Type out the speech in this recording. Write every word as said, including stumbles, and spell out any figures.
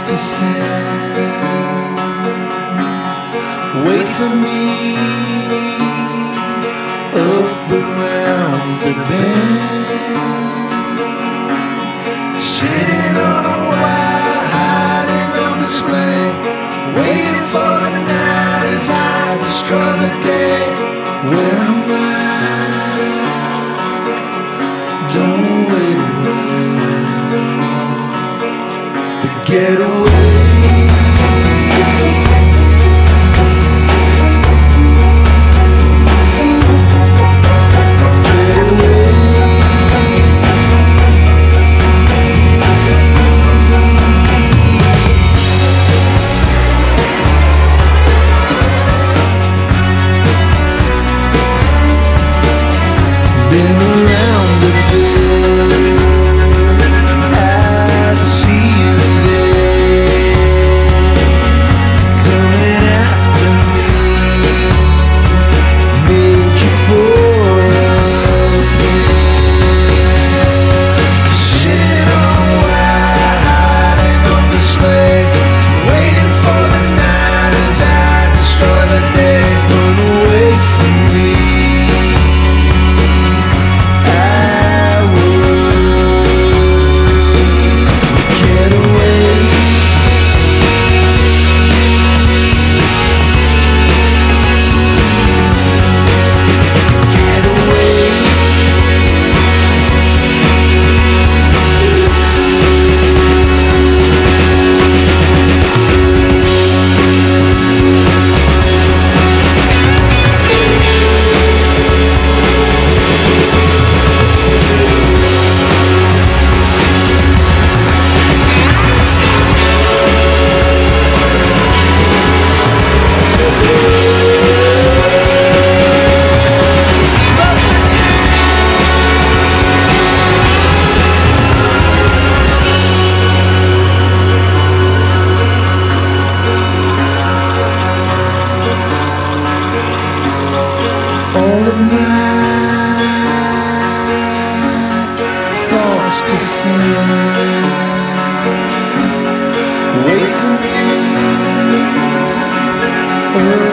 to send. Wait for me up around the bend, sitting on a wire, hiding on display, waiting for the night as I destroy the day. Where am I? Don't wait around. The getaway. Been around the bend, I see you there, coming after me, made you for a pair, sitting on wire, hiding on display, waiting for the night as I destroy the day. Run away from me. All of my thoughts to send. Wait for me.